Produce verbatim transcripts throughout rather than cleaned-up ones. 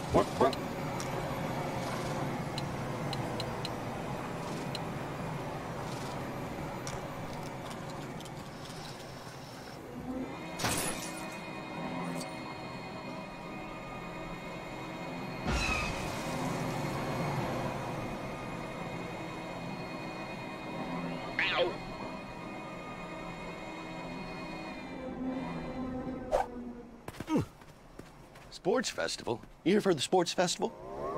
Sports festival? You here for the sports festival?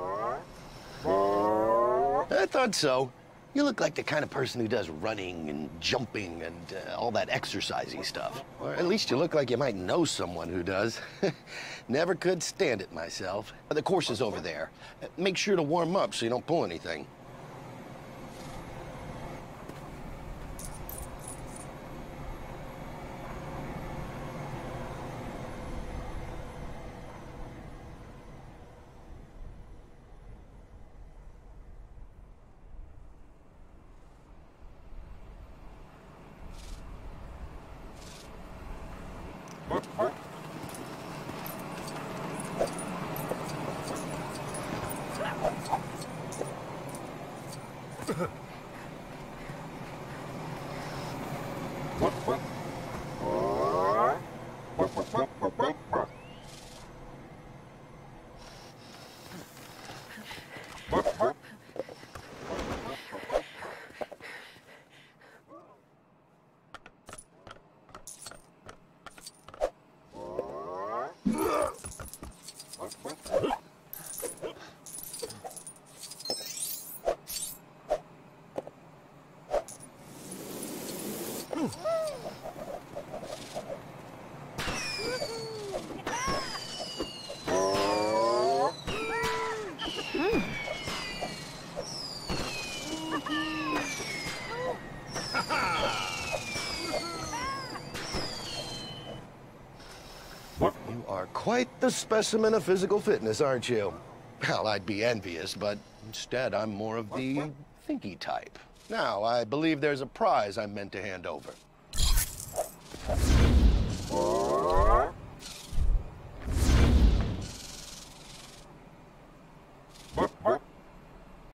I thought so. You look like the kind of person who does running and jumping and uh, all that exercisey stuff. Or at least you look like you might know someone who does. Never could stand it myself. The course is over there. Make sure to warm up so you don't pull anything. You are quite the specimen of physical fitness, aren't you? Well, I'd be envious, but instead I'm more of the thinky type. Now, I believe there's a prize I'm meant to hand over.